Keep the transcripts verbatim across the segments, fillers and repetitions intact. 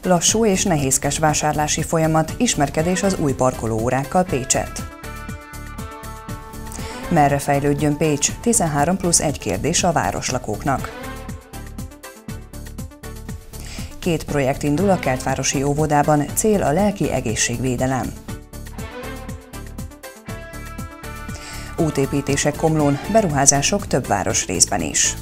Lassú és nehézkes vásárlási folyamat, ismerkedés az új parkolóórákkal Pécsett. Merre fejlődjön Pécs? tizenhárom plusz egy kérdés a városlakóknak. Két projekt indul a Kertvárosi óvodában, cél a lelki egészségvédelem. Útépítések Komlón, beruházások több városrészben is.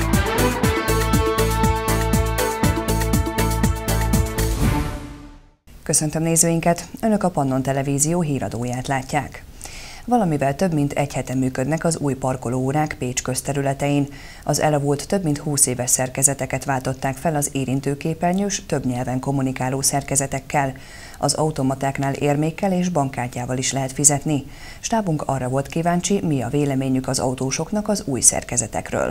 Köszöntöm nézőinket! Önök a Pannon Televízió híradóját látják. Valamivel több mint egy hete működnek az új parkolóórák Pécs közterületein. Az elavult több mint húsz éves szerkezeteket váltották fel az érintőképernyős, több nyelven kommunikáló szerkezetekkel. Az automatáknál érmékkel és bankkártyával is lehet fizetni. Stábunk arra volt kíváncsi, mi a véleményük az autósoknak az új szerkezetekről.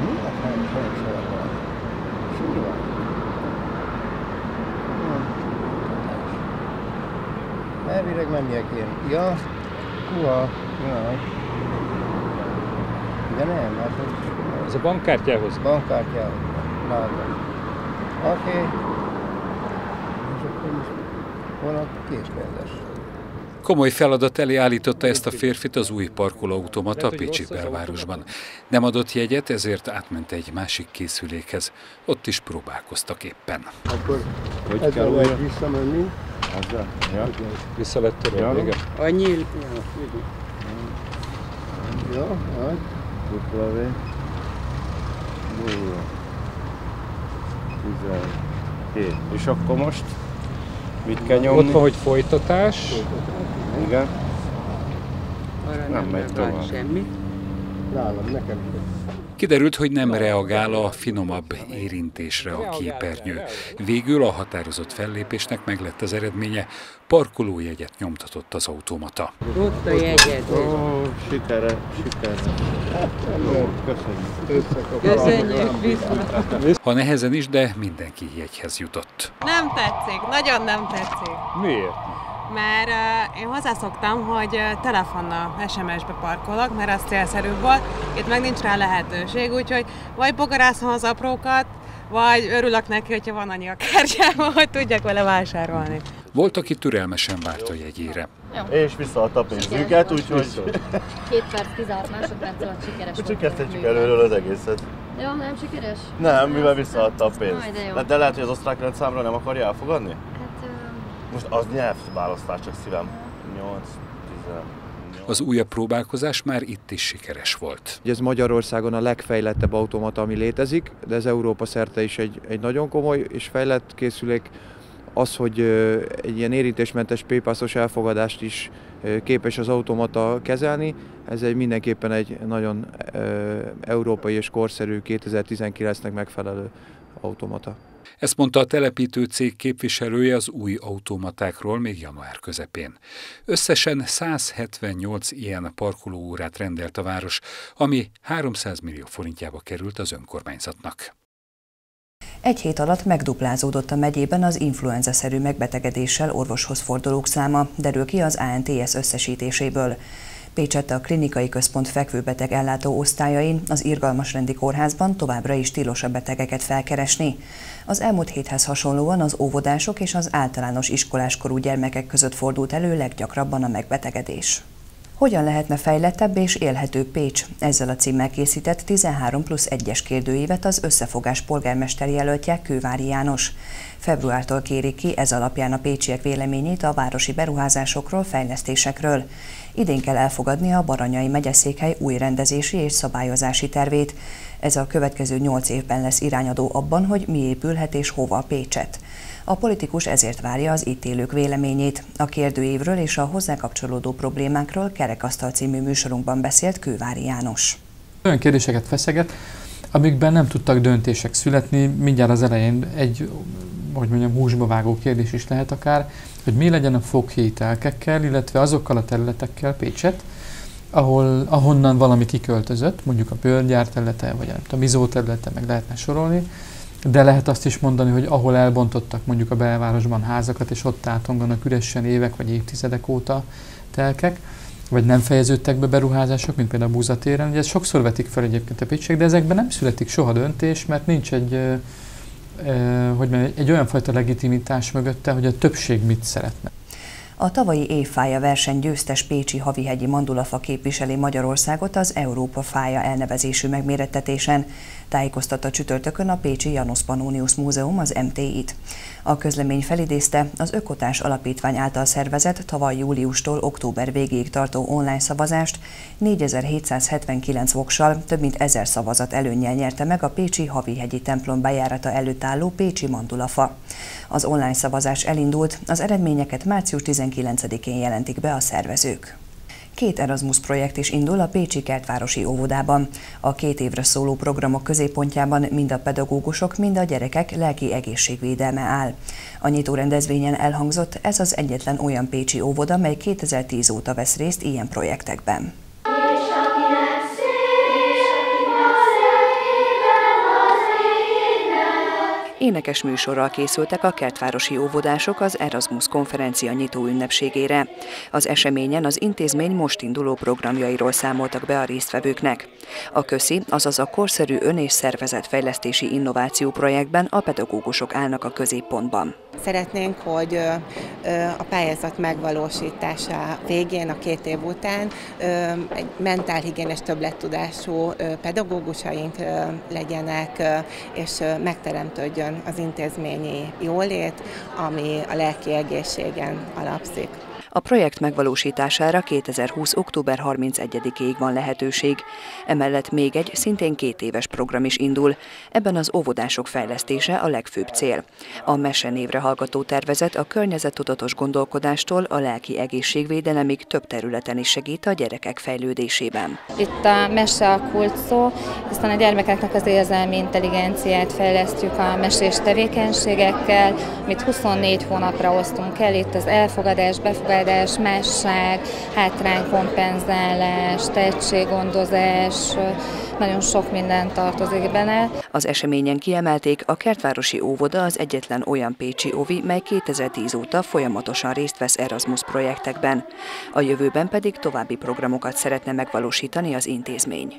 Elvileg menjek én. Ja, kuha, ja. De nem, hát hogy... Ez a bankkártyához? Bankkártyához. Látom. Oké. Okay. És akkor most hol a készpénzes? Komoly feladat elé állította ezt a férfit az új parkolóautomata a pécsi belvárosban. Nem adott jegyet, ezért átment egy másik készülékhez. Ott is próbálkoztak éppen. Akkor hogy kell újra visszamenni? Azzal? Ja. Vissza lett törölve, igen? A nyíl... Ja, hát. Dupla V. Nulla. tizenhét. És akkor most mit kell nyomni? Ott van, hogy folytatás. Igen. Arra Nem megy tovább. Semmi. Nálam, nekem is. Kiderült, hogy nem reagál a finomabb érintésre a képernyő. Végül a határozott fellépésnek meglett az eredménye, parkolójegyet nyomtatott az automata. Ott a jegyet. Ó, sikerre, sikerre. Köszönjük. Köszönjük vissza. Ha nehezen is, de mindenki jegyhez jutott. Nem tetszik, nagyon nem tetszik. Miért? Mert uh, én hozzászoktam, hogy uh, telefonnal es em es-be parkolok, mert az célszerűbb volt. Itt meg nincs rá lehetőség, úgyhogy vagy bogarászom az aprókat, vagy örülök neki, hogyha van annyi a kártyában, hogy tudjak vele vásárolni. Volt, aki türelmesen várt a jegyére. Jó. És visszaadta a pénzünket, úgyhogy... Két perc, tizenhat másodperc alatt sikeres volt. Csak kezdhetjük előről az egészet. Jó, nem sikeres? Nem, mivel visszaadta a pénzt. Aj, de jó. De lehet, hogy az osztrák rendszámra nem akarja elfogadni? Hát... Uh... Most az nyelvválasztás, csak szívem. nyolc, tizennyolc... Az újabb próbálkozás már itt is sikeres volt. Ez Magyarországon a legfejlettebb automata, ami létezik, de ez Európa szerte is egy, egy nagyon komoly és fejlett készülék. Az, hogy egy ilyen érintésmentes paypassos elfogadást is képes az automata kezelni, ez egy mindenképpen egy nagyon európai és korszerű kétezer-tizenkilencnek megfelelő automata. Ezt mondta a telepítő cég képviselője az új automatákról még január közepén. Összesen száz hetvennyolc ilyen parkolóórát rendelt a város, ami háromszáz millió forintjába került az önkormányzatnak. Egy hét alatt megduplázódott a megyében az influenza-szerű megbetegedéssel orvoshoz fordulók száma, derül ki az á en té es összesítéséből. Pécsett a klinikai központ fekvőbeteg ellátó osztályain, az Irgalmasrendi Kórházban továbbra is tilos a betegeket felkeresni. Az elmúlt héthez hasonlóan az óvodások és az általános iskoláskorú gyermekek között fordult elő leggyakrabban a megbetegedés. Hogyan lehetne fejlettebb és élhetőbb Pécs? Ezzel a címmel készített tizenhárom plusz egyes kérdőívet az Összefogás polgármester jelöltje, Kővári János. Februártól kérik ki ez alapján a pécsiek véleményét a városi beruházásokról, fejlesztésekről. Idén kell elfogadni a Baranyai megyeszékhely új rendezési és szabályozási tervét. Ez a következő nyolc évben lesz irányadó abban, hogy mi épülhet és hova Pécsett. A politikus ezért várja az itt élők véleményét. A kérdőívről és a hozzá kapcsolódó problémákról Kerekasztal című műsorunkban beszélt Kővári János. Olyan kérdéseket feszeget, amikben nem tudtak döntések születni. Mindjárt az elején egy, hogy mondjam, húsba vágó kérdés is lehet akár, hogy mi legyen a foghelyi telkekkel, illetve azokkal a területekkel Pécsett, ahol, ahonnan valami kiköltözött, mondjuk a bőrgyár területe, vagy a mizó területe, meg lehetne sorolni, de lehet azt is mondani, hogy ahol elbontottak mondjuk a belvárosban házakat, és ott átonganak üresen évek vagy évtizedek óta telkek, vagy nem fejeződtek be beruházások, mint például a Búzatéren. Ugye ezt sokszor vetik fel egyébként a pécsiek, de ezekben nem születik soha döntés, mert nincs egy, hogy mondjam, egy olyan fajta legitimitás mögötte, hogy a többség mit szeretne. A tavalyi évfája verseny győztes pécsi havihegyi mandulafa képviseli Magyarországot az Európa fája elnevezésű megmérettetésen, tájékoztatta csütörtökön a pécsi Janus Pannonius Múzeum, az em té i-t. A közlemény felidézte, az Ökotárs Alapítvány által szervezett tavaly júliustól október végéig tartó online szavazást négyezer-hétszázhetvenkilenc voksal, több mint ezer szavazat előnnyel nyerte meg a pécsi havihegyi templom bejárata előtt álló pécsi mandulafa. Az online szavazás elindult, az eredményeket március tizenkilencedikén jelentik be a szervezők. Két Erasmus projekt is indul a pécsi kertvárosi óvodában. A két évre szóló programok középpontjában mind a pedagógusok, mind a gyerekek lelki egészségvédelme áll. A nyitó rendezvényen elhangzott, ez az egyetlen olyan pécsi óvoda, mely kétezer-tíz óta vesz részt ilyen projektekben. Énekes műsorral készültek a kertvárosi óvodások az Erasmus konferencia nyitó ünnepségére. Az eseményen az intézmény most induló programjairól számoltak be a résztvevőknek. A köszi, azaz a korszerű ön- és szervezetfejlesztési innováció projektben a pedagógusok állnak a középpontban. Szeretnénk, hogy a pályázat megvalósítása végén, a két év után egy mentálhigiénes többlettudású pedagógusaink legyenek, és megteremtődjön az intézményi jólét, ami a lelki egészségen alapszik. A projekt megvalósítására kétezer-húsz október harmincegyedikéig van lehetőség. Emellett még egy szintén két éves program is indul. Ebben az óvodások fejlesztése a legfőbb cél. A Mese névre hallgató tervezet a környezettudatos gondolkodástól a lelki egészségvédelemig több területen is segít a gyerekek fejlődésében. Itt a mese a kulcs szó, hiszen a gyermekeknek az érzelmi intelligenciát fejlesztjük a mesés tevékenységekkel, amit huszonnégy hónapra osztunk el. Itt az elfogadás, befogadás, másság, hátránykompenzálás, tehetséggondozás, nagyon sok minden tartozik benne. Az eseményen kiemelték, a kertvárosi óvoda az egyetlen olyan pécsi óvi, mely kétezer-tíz óta folyamatosan részt vesz Erasmus projektekben. A jövőben pedig további programokat szeretne megvalósítani az intézmény.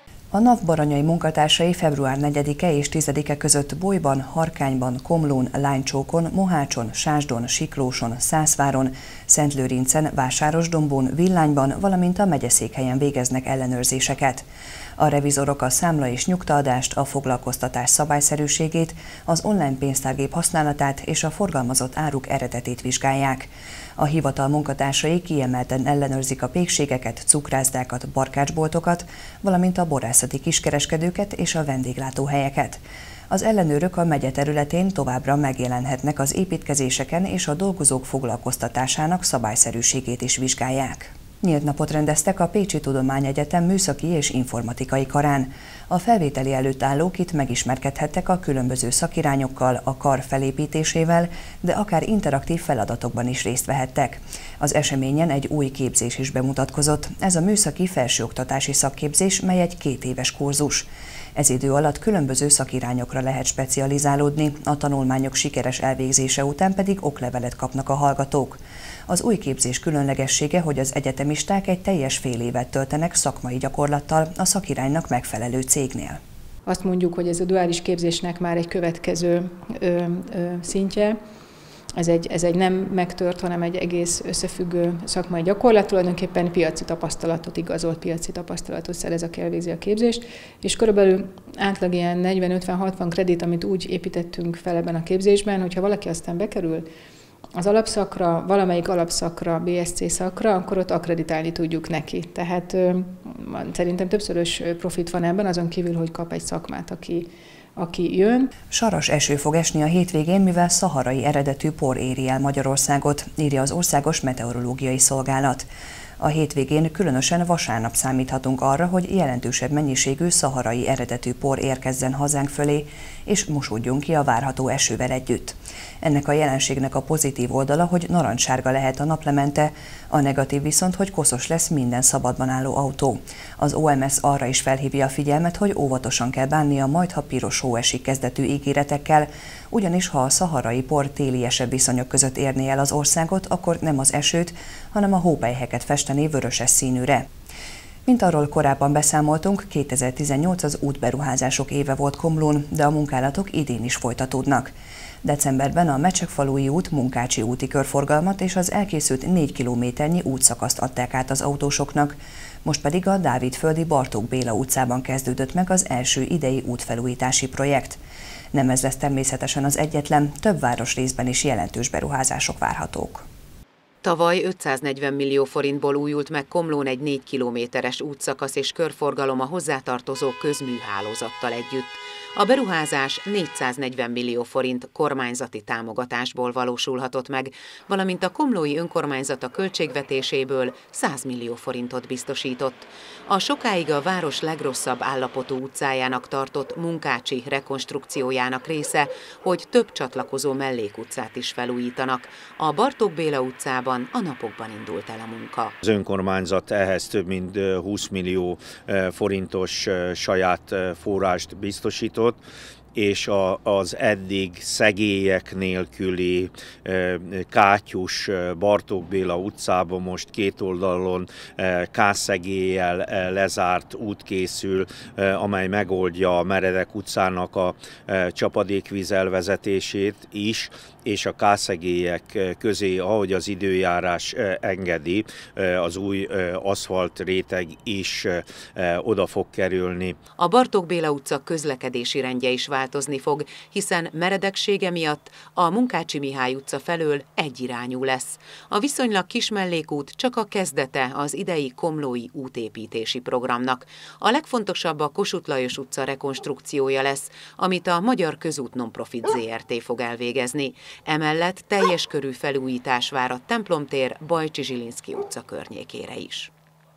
A NAV baranyai munkatársai február negyedike és tizedike között Bolyban, Harkányban, Komlón, Lánycsókon, Mohácson, Sásdon, Siklóson, Szászváron, Szentlőrincen, Vásárosdombón, Villányban, valamint a megyeszékhelyen végeznek ellenőrzéseket. A revizorok a számla és nyugtaadást, a foglalkoztatás szabályszerűségét, az online pénztárgép használatát és a forgalmazott áruk eredetét vizsgálják. A hivatal munkatársai kiemelten ellenőrzik a pékségeket, cukrászdákat, barkácsboltokat, valamint a borászati kiskereskedőket és a vendéglátóhelyeket. Az ellenőrök a megye területén továbbra megjelenhetnek az építkezéseken, és a dolgozók foglalkoztatásának szabályszerűségét is vizsgálják. Nyílt napot rendeztek a Pécsi Tudományegyetem műszaki és informatikai karán. A felvételi előtt állók itt megismerkedhettek a különböző szakirányokkal, a kar felépítésével, de akár interaktív feladatokban is részt vehettek. Az eseményen egy új képzés is bemutatkozott. Ez a műszaki felsőoktatási szakképzés, mely egy két éves kurzus. Ez idő alatt különböző szakirányokra lehet specializálódni, a tanulmányok sikeres elvégzése után pedig oklevelet kapnak a hallgatók. Az új képzés különlegessége, hogy az egyetemisták egy teljes fél évet töltenek szakmai gyakorlattal a szakiránynak megfelelő cégnél. Azt mondjuk, hogy ez a duális képzésnek már egy következő ö, ö, szintje. Ez egy, ez egy nem megtört, hanem egy egész összefüggő szakmai gyakorlat, tulajdonképpen piaci tapasztalatot, igazolt piaci tapasztalatot szerez, aki elvégzi a képzést, és körülbelül átlag ilyen negyven-ötven-hatvan kredit, amit úgy építettünk fel ebben a képzésben, hogyha valaki aztán bekerül az alapszakra, valamelyik alapszakra, bé es cé szakra, akkor ott akkreditálni tudjuk neki. Tehát ö, szerintem többszörös profit van ebben, azon kívül, hogy kap egy szakmát, aki, aki jön. Saras eső fog esni a hétvégén, mivel szaharai eredetű por éri el Magyarországot, írja az Országos Meteorológiai Szolgálat. A hétvégén különösen vasárnap számíthatunk arra, hogy jelentősebb mennyiségű szaharai eredetű por érkezzen hazánk fölé, és mosódjon ki a várható esővel együtt. Ennek a jelenségnek a pozitív oldala, hogy narancssárga lehet a naplemente, a negatív viszont, hogy koszos lesz minden szabadban álló autó. Az o em es arra is felhívja a figyelmet, hogy óvatosan kell bánnia majd, ha piros hó esik kezdetű ígéretekkel, ugyanis ha a szaharai por téliesebb viszonyok között érné el az országot, akkor nem az esőt, hanem a hópelyheket festeni vöröses színűre. Mint arról korábban beszámoltunk, kétezer-tizennyolc az útberuházások éve volt Komlón, de a munkálatok idén is folytatódnak. Decemberben a Mecsekfalui út Munkácsi úti körforgalmat és az elkészült négy kilométernyi útszakaszt adták át az autósoknak, most pedig a Dávidföldi Bartók Béla utcában kezdődött meg az első idei útfelújítási projekt. Nem ez lesz természetesen az egyetlen, több városrészben is jelentős beruházások várhatók. Tavaly ötszáznegyven millió forintból újult meg Komlón egy négy kilométeres útszakasz és körforgalom a hozzátartozó közműhálózattal együtt. A beruházás négyszáznegyven millió forint kormányzati támogatásból valósulhatott meg, valamint a komlói önkormányzat a költségvetéséből száz millió forintot biztosított. A sokáig a város legrosszabb állapotú utcájának tartott Munkácsi rekonstrukciójának része, hogy több csatlakozó mellékutcát is felújítanak. A Bartók Béla utcában a napokban indult el a munka. Az önkormányzat ehhez több mint húsz millió forintos saját forrást biztosított, és a, az eddig szegélyek nélküli kátyus Bartók Béla utcában most két oldalon kászegéllyel lezárt út készül, amely megoldja a Meredek utcának a csapadékvíz elvezetését is, és a kászegélyek közé, ahogy az időjárás engedi, az új aszfalt réteg is oda fog kerülni. A Bartók Béla utca közlekedési rendje is változni fog, hiszen meredeksége miatt a Munkácsi Mihály utca felől egyirányú lesz. A viszonylag kis mellékút csak a kezdete az idei komlói útépítési programnak. A legfontosabb a Kossuth Lajos utca rekonstrukciója lesz, amit a Magyar Közút Nonprofit zé er té fog elvégezni. Emellett teljes körű felújítás vár a Templomtér Bajcsi Zsilinszky utca környékére is.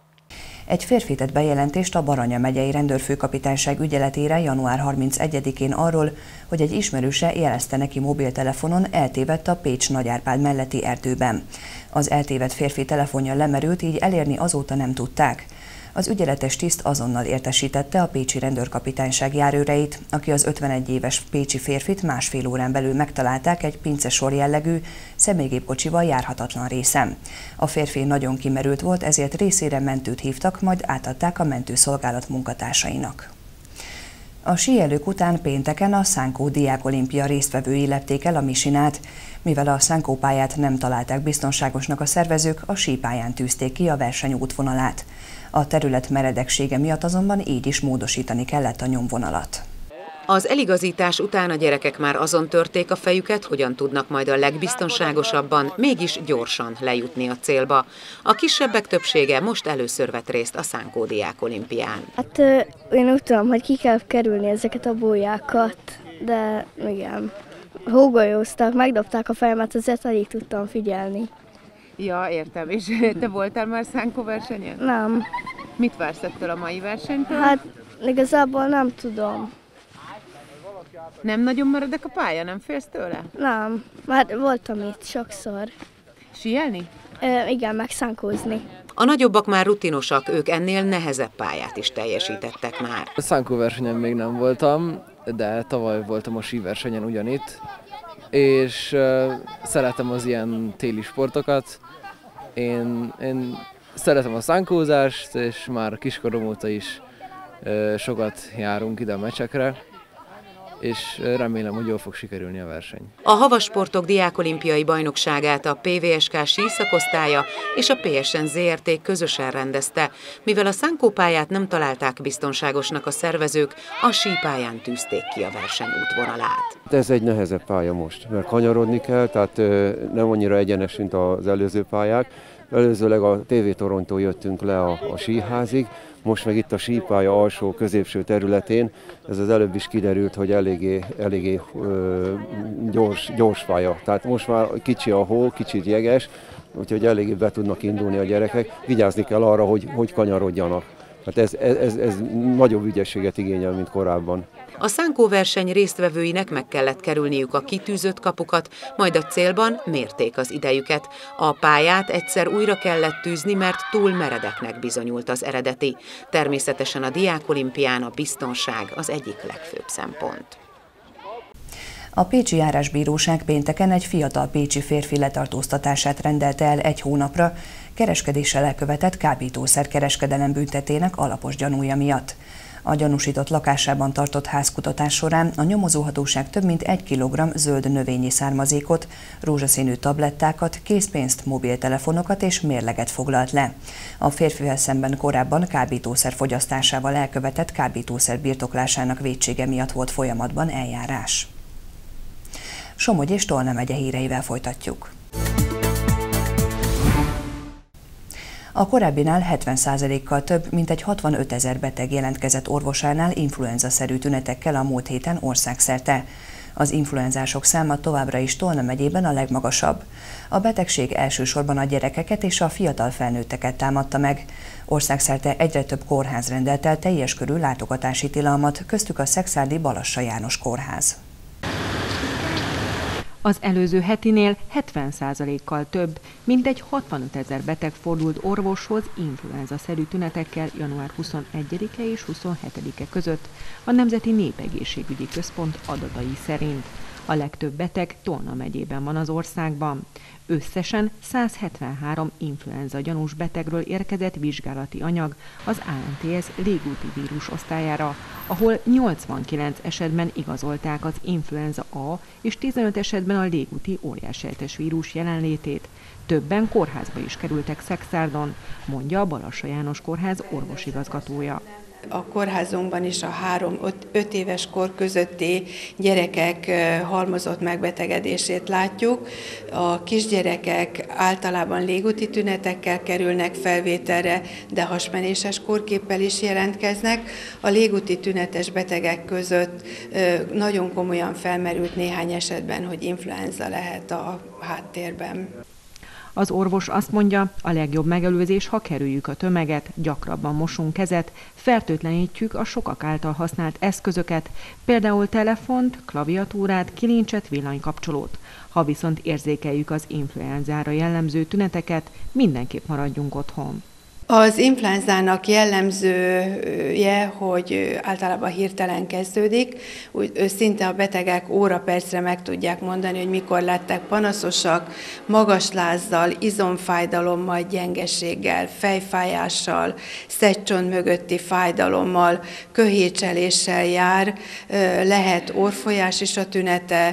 Egy férfi tett bejelentést a Baranya megyei rendőrfőkapitányság ügyeletére január harmincegyedikén arról, hogy egy ismerőse jelezte neki mobiltelefonon eltévedt a Pécs Nagyárpád melletti erdőben. Az eltévedt férfi telefonja lemerült, így elérni azóta nem tudták. Az ügyeletes tiszt azonnal értesítette a pécsi rendőrkapitányság járőreit, aki az ötvenegy éves pécsi férfit másfél órán belül megtalálták egy pincesor jellegű, személygépkocsival járhatatlan részen. A férfi nagyon kimerült volt, ezért részére mentőt hívtak, majd átadták a mentőszolgálat munkatársainak. A síelők után pénteken a Szánkó Diákolimpia résztvevői lepték el a misinát. Mivel a Szánkó pályát nem találták biztonságosnak a szervezők, a sípályán tűzték ki a verseny útvonalát. A terület meredeksége miatt azonban így is módosítani kellett a nyomvonalat. Az eligazítás után a gyerekek már azon törték a fejüket, hogyan tudnak majd a legbiztonságosabban, mégis gyorsan lejutni a célba. A kisebbek többsége most először vett részt a Szánkó Diákolimpián. Hát én úgy tudom, hogy ki kell kerülni ezeket a bójákat, de igen, hógolyóztak, megdobták a fejemet, ezért alig tudtam figyelni. Ja, értem. És te voltál már Szánkó versenyen? Nem. Mit vársz ettől a mai versenytől? Hát igazából nem tudom. Nem nagyon meredek a pálya? Nem félsz tőle? Nem. Már voltam itt sokszor. Síelni? E, igen, meg szánkózni. A nagyobbak már rutinosak, ők ennél nehezebb pályát is teljesítettek már. A Szánkó versenyen még nem voltam, de tavaly voltam a síversenyen ugyanitt, és uh, szeretem az ilyen téli sportokat. Én, én szeretem a szánkózást, és már kiskorom óta is uh, sokat járunk ide a meccsekre, és remélem, hogy jól fog sikerülni a verseny. A Havasportok Diákolimpiai Bajnokságát a pé vé es ká síszakosztálya és a pé es en zé er té közösen rendezte. Mivel a szánkópályát nem találták biztonságosnak a szervezők, a sípályán tűzték ki a verseny útvonalát. Ez egy nehezebb pálya most, mert kanyarodni kell, tehát nem annyira egyenes, mint az előző pályák. Előzőleg a té vé Torontól jöttünk le a, a síházig, most meg itt a sípálya alsó, középső területén, ez az előbb is kiderült, hogy eléggé, eléggé ö, gyors, gyors pálya. Tehát most már kicsi a hó, kicsit jeges, úgyhogy eléggé be tudnak indulni a gyerekek. Vigyázni kell arra, hogy, hogy kanyarodjanak. Hát ez, ez, ez nagyobb ügyességet igényel, mint korábban. A szánkó verseny résztvevőinek meg kellett kerülniük a kitűzött kapukat, majd a célban mérték az idejüket. A pályát egyszer újra kellett tűzni, mert túl meredeknek bizonyult az eredeti. Természetesen a Diákolimpián a biztonság az egyik legfőbb szempont. A pécsi járásbíróság pénteken egy fiatal pécsi férfi letartóztatását rendelte el egy hónapra, kereskedéssel elkövetett kábítószer-kereskedelem büntetének alapos gyanúja miatt. A gyanúsított lakásában tartott házkutatás során a nyomozóhatóság több mint egy kilogramm zöld növényi származékot, rózsaszínű tablettákat, készpénzt, mobiltelefonokat és mérleget foglalt le. A férfivel szemben korábban kábítószer fogyasztásával elkövetett kábítószer birtoklásának vétsége miatt volt folyamatban eljárás. Somogy és Tolna megye híreivel folytatjuk. A korábbinál hetven százalékkal több, mintegy hatvanöt ezer beteg jelentkezett orvosánál influenza-szerű tünetekkel a múlt héten országszerte. Az influenzások száma továbbra is Tolna megyében a legmagasabb. A betegség elsősorban a gyerekeket és a fiatal felnőtteket támadta meg. Országszerte egyre több kórház rendelt el teljes körű látogatási tilalmat, köztük a szekszárdi Balassa János kórház. Az előző hetinél hetven százalékkal több, mintegy hatvanöt ezer beteg fordult orvoshoz influenza-szerű tünetekkel január huszonegyedike és huszonhetedike között, a Nemzeti Népegészségügyi Központ adatai szerint. A legtöbb beteg Tolna megyében van az országban. Összesen száz hetvenhárom influenza gyanús betegről érkezett vizsgálati anyag az á en té es légúti vírus osztályára, ahol nyolcvankilenc esetben igazolták az influenza A és tizenöt esetben a légúti óriássejtes vírus jelenlétét. Többen kórházba is kerültek Szekszárdon, mondja a Balassa János kórház orvosigazgatója. A kórházunkban is a három-öt éves kor közötti gyerekek halmozott megbetegedését látjuk. A kisgyerekek általában légúti tünetekkel kerülnek felvételre, de hasmenéses kórképpel is jelentkeznek. A légúti tünetes betegek között nagyon komolyan felmerült néhány esetben, hogy influenza lehet a háttérben. Az orvos azt mondja, a legjobb megelőzés, ha kerüljük a tömeget, gyakrabban mosunk kezet, fertőtlenítjük a sokak által használt eszközöket, például telefont, klaviatúrát, kilincset, villanykapcsolót. Ha viszont érzékeljük az influenzára jellemző tüneteket, mindenképp maradjunk otthon. Az influenzának jellemzője, hogy általában hirtelen kezdődik, úgy szinte a betegek óra-percre meg tudják mondani, hogy mikor lettek panaszosak, magas lázzal, izomfájdalommal, gyengeséggel, fejfájással, szedcsont mögötti fájdalommal, köhécseléssel jár, lehet orrfolyás is a tünete,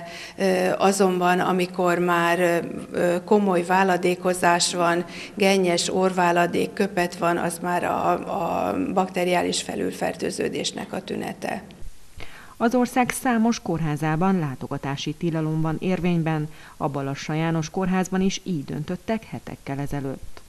azonban amikor már komoly váladékozás van, gennyes orrváladék, köpet van, az már a, a bakteriális felülfertőződésnek a tünete. Az ország számos kórházában látogatási tilalom van érvényben, a Balassa János kórházban is így döntöttek hetekkel ezelőtt.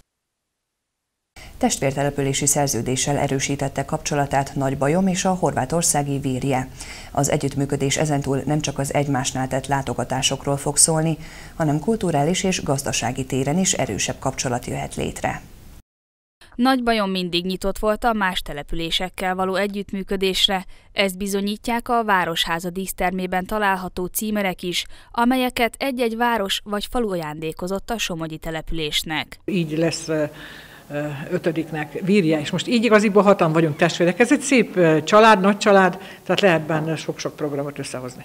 Testvértelepülési szerződéssel erősítette kapcsolatát Nagybajom és a horvátországi Virje. Az együttműködés ezentúl nem csak az egymásnál tett látogatásokról fog szólni, hanem kulturális és gazdasági téren is erősebb kapcsolat jöhet létre. Nagybajom mindig nyitott volt a más településekkel való együttműködésre, ezt bizonyítják a Városháza dísztermében található címerek is, amelyeket egy-egy város vagy falu ajándékozott a somogyi településnek. Így lesz ötödiknek Virje, és most így igaziból hatan vagyunk testvérek. Ez egy szép család, nagy család, tehát lehet benne sok-sok programot összehozni.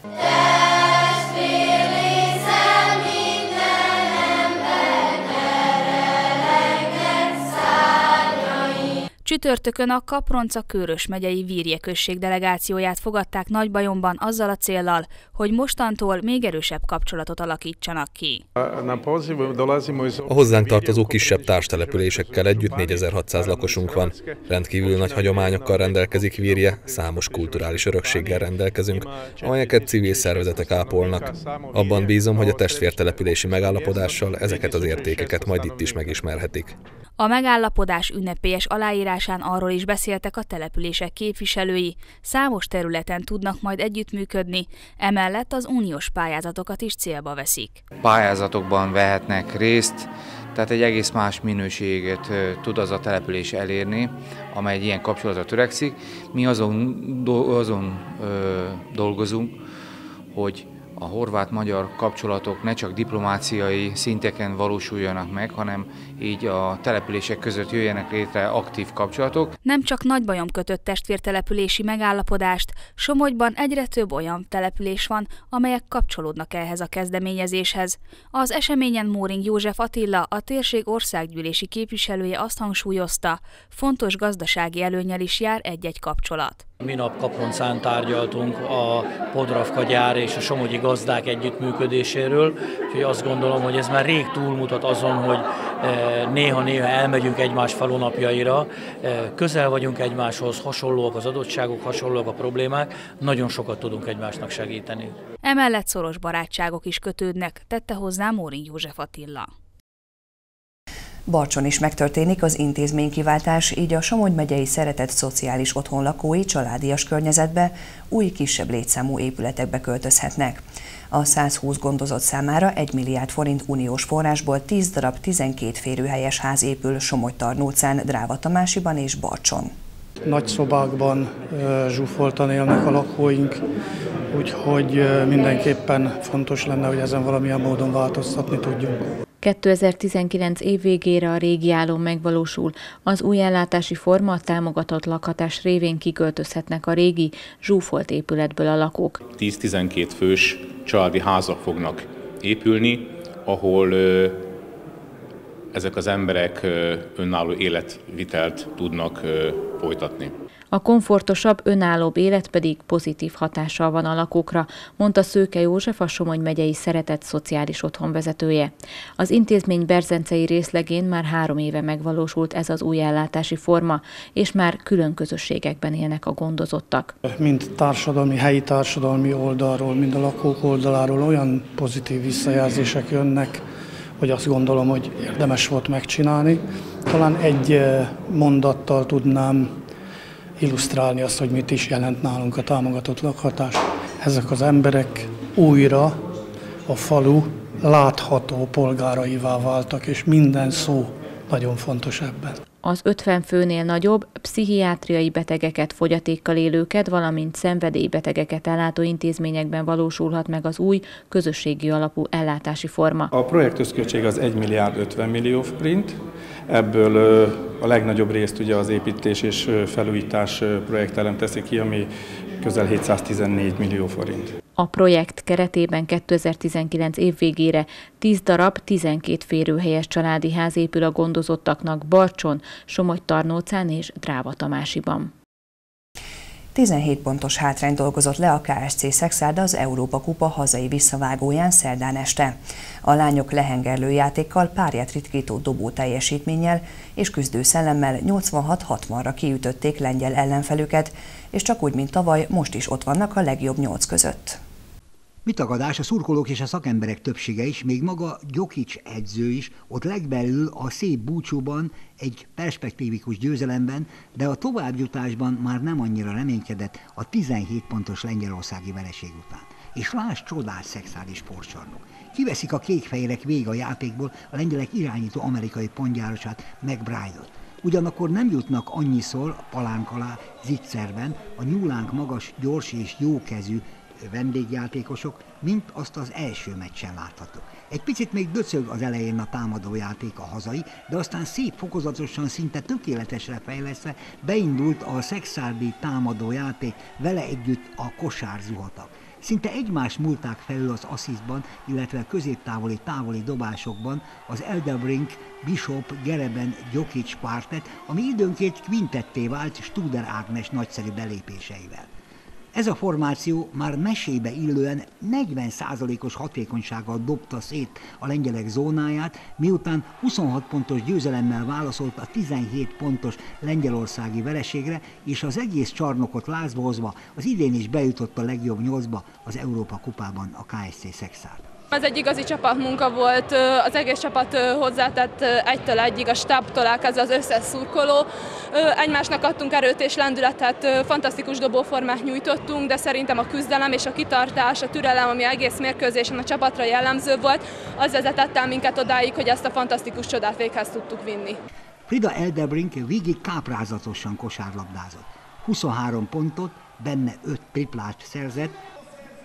Csütörtökön a Kapronca-Kőrös megyei Virje község delegációját fogadták Nagybajomban azzal a céllal, hogy mostantól még erősebb kapcsolatot alakítsanak ki. A hozzánk tartozó kisebb társtelepülésekkel együtt négyezer-hatszáz lakosunk van. Rendkívül nagy hagyományokkal rendelkezik Virje, számos kulturális örökséggel rendelkezünk, amelyeket civil szervezetek ápolnak. Abban bízom, hogy a testvértelepülési megállapodással ezeket az értékeket majd itt is megismerhetik. A megállapodás ünnepélyes aláírásán arról is beszéltek a települések képviselői, számos területen tudnak majd együttműködni, emellett az uniós pályázatokat is célba veszik. Pályázatokban vehetnek részt, tehát egy egész más minőséget tud az a település elérni, amely egy ilyen kapcsolatra törekszik. Mi azon, azon ö, dolgozunk, hogy a horvát-magyar kapcsolatok ne csak diplomáciai szinteken valósuljanak meg, hanem így a települések között jöjjenek létre aktív kapcsolatok. Nem csak Nagybajom kötött testvértelepülési megállapodást, Somogyban egyre több olyan település van, amelyek kapcsolódnak ehhez a kezdeményezéshez. Az eseményen Móring József Attila, a térség országgyűlési képviselője azt hangsúlyozta, fontos gazdasági előnnyel is jár egy-egy kapcsolat. Minap Kaproncán tárgyaltunk a Podravka gyár és a somogyi gazdák együttműködéséről, úgyhogy azt gondolom, hogy ez már rég túlmutat azon, hogy néha-néha elmegyünk egymás falunapjaira, közel vagyunk egymáshoz, hasonlóak az adottságok, hasonlóak a problémák, nagyon sokat tudunk egymásnak segíteni. Emellett szoros barátságok is kötődnek, tette hozzá Móring József Attila. Barcson is megtörténik az intézménykiváltás, így a Somogy megyei Szeretett Szociális Otthon lakói családias környezetbe, új, kisebb létszámú épületekbe költözhetnek. A százhúsz gondozott számára egy milliárd forint uniós forrásból tíz darab tizenkét férőhelyes ház épül Somogy-Tarnócán, Dráva-Tamásiban és Barcson. Nagy szobákban zsúfoltan élnek a lakóink, úgyhogy mindenképpen fontos lenne, hogy ezen valamilyen módon változtatni tudjunk. kétezer-tizenkilenc év végére a régi álom megvalósul. Az új ellátási forma, a támogatott lakhatás révén kiköltözhetnek a régi, zsúfolt épületből a lakók. tíz-tizenkét fős családi házak fognak épülni, ahol ezek az emberek önálló életvitelt tudnak folytatni. A komfortosabb, önállóbb élet pedig pozitív hatással van a lakókra, mondta Szőke József, a Somogy megyei Szeretett Szociális Otthon vezetője. Az intézmény berzencei részlegén már három éve megvalósult ez az új ellátási forma, és már külön közösségekben élnek a gondozottak. Mind társadalmi, helyi társadalmi oldalról, mind a lakók oldaláról olyan pozitív visszajelzések jönnek, hogy azt gondolom, hogy érdemes volt megcsinálni. Talán egy mondattal tudnám illusztrálni azt, hogy mit is jelent nálunk a támogatott lakhatás. Ezek az emberek újra a falu látható polgáraivá váltak, és minden szó nagyon fontos ebben. Az ötven főnél nagyobb, pszichiátriai betegeket, fogyatékkal élőket, valamint szenvedélybetegeket ellátó intézményekben valósulhat meg az új, közösségi alapú ellátási forma. A projekt összköltség az egy milliárd ötven millió forint, ebből a legnagyobb részt ugye az építés és felújítás projektelem teszi ki, ami közel hétszáztizennégy millió forint. A projekt keretében kétezer-tizenkilenc év végére tíz darab, tizenkét férőhelyes családi ház épül a gondozottaknak Barcson, Somogy-Tarnócán és Dráva-Tamásiban. tizenhét pontos hátrány dolgozott le a ká es cé Szekszárd az Európa-kupa hazai visszavágóján szerdán este. A lányok lehengerlő játékkal, párját ritkító dobó teljesítménnyel és küzdő szellemmel nyolcvanhat hatvanra kiütötték lengyel ellenfelüket, és csak úgy, mint tavaly, most is ott vannak a legjobb nyolc között. Mitagadás, a szurkolók és a szakemberek többsége is, még maga Gyokics edző is, ott legbelül a szép búcsúban, egy perspektívikus győzelemben, de a továbbjutásban már nem annyira reménykedett a tizenhét pontos lengyelországi vereség után. És lásd, csodás szexális sportcsarnok. Kiveszik a kékfehérek végig a játékból a lengyelek irányító amerikai pontgyárosát, McBride-ot. Ugyanakkor nem jutnak annyiszor a palánk alá zicserben a nyúlánk magas, gyors és jókezű vendégjátékosok, mint azt az első meccsen láthatók. Egy picit még döcög az elején a támadójáték a hazai, de aztán szép fokozatosan, szinte tökéletesre fejlesztve beindult a szekszárdi támadójáték, vele együtt a kosár zuhatak. Szinte egymást múlták felül az asszisztban, illetve középtávoli távoli dobásokban az Eldebrink, Bishop, Gereben, Gyokics pártet, ami időnként quintetté vált Studer Ágnes nagyszerű belépéseivel. Ez a formáció már mesébe illően negyven százalékos hatékonysággal dobta szét a lengyelek zónáját, miután huszonhat pontos győzelemmel válaszolt a tizenhét pontos lengyelországi vereségre, és az egész csarnokot lázba hozva az idén is bejutott a legjobb nyolcba az Európa-kupában a ká es cé Szekszárd. Ez egy igazi csapatmunka volt, az egész csapat hozzátett egytől egyig, a stábtól elkezdve az összes szurkoló. Egymásnak adtunk erőt és lendületet, fantasztikus dobóformát nyújtottunk, de szerintem a küzdelem és a kitartás, a türelem, ami egész mérkőzésen a csapatra jellemző volt, az vezetett el minket odáig, hogy ezt a fantasztikus csodát véghez tudtuk vinni. Frida Eldebrink végig káprázatosan kosárlabdázott. huszonhárom pontot, benne öt triplát szerzett,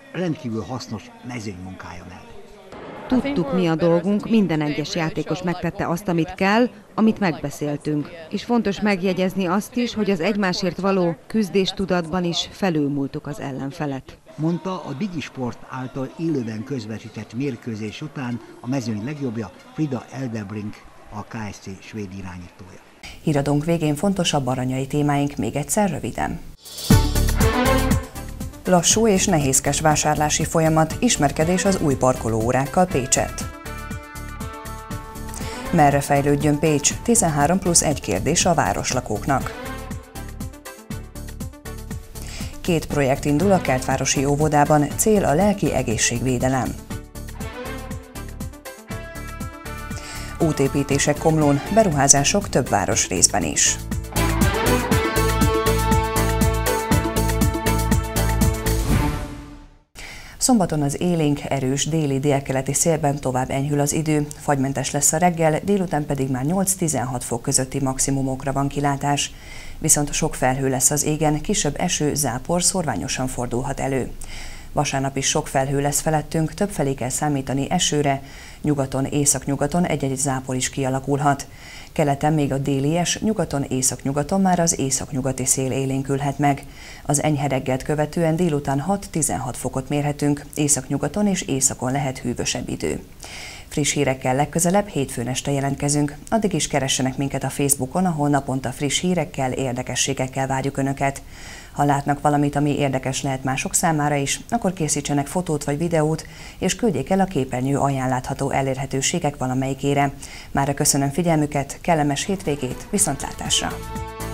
rendkívül hasznos mezőnymunkája mellett. Tudtuk, mi a dolgunk, minden egyes játékos megtette azt, amit kell, amit megbeszéltünk. És fontos megjegyezni azt is, hogy az egymásért való küzdéstudatban is felülmúltuk az ellenfelet. Mondta a Digisport által élőben közvetített mérkőzés után a mezőny legjobbja Frida Eldebrink, a ká es cé svéd irányítója. Híradónk végén fontosabb aranyai témáink még egyszer röviden. Lassú és nehézkes vásárlási folyamat, ismerkedés az új parkolóórákkal Pécsett. Merre fejlődjön Pécs? tizenhárom plusz egy kérdés a városlakóknak. Két projekt indul a Kertvárosi óvodában, cél a lelki egészségvédelem. Útépítések Komlón, beruházások több városrészben is. Szombaton az élénk, erős déli-délkeleti szélben tovább enyhül az idő, fagymentes lesz a reggel, délután pedig már nyolc-tizenhat fok közötti maximumokra van kilátás. Viszont sok felhő lesz az égen, kisebb eső, zápor szorványosan fordulhat elő. Vasárnap is sok felhő lesz felettünk, többfelé kell számítani esőre, nyugaton, északnyugaton egy-egy zápor is kialakulhat. Keleten még a délies, nyugaton, északnyugaton már az északnyugati szél élénkülhet meg. Az enyhe reggelt követően délután hat-tizenhat fokot mérhetünk, északnyugaton és északon lehet hűvösebb idő. Friss hírekkel legközelebb hétfőn este jelentkezünk. Addig is keressenek minket a Facebookon, ahol naponta friss hírekkel, érdekességekkel várjuk Önöket. Ha látnak valamit, ami érdekes lehet mások számára is, akkor készítsenek fotót vagy videót, és küldjék el a képernyő alján látható elérhetőségek valamelyikére. Mára köszönöm figyelmüket, kellemes hétvégét, viszontlátásra!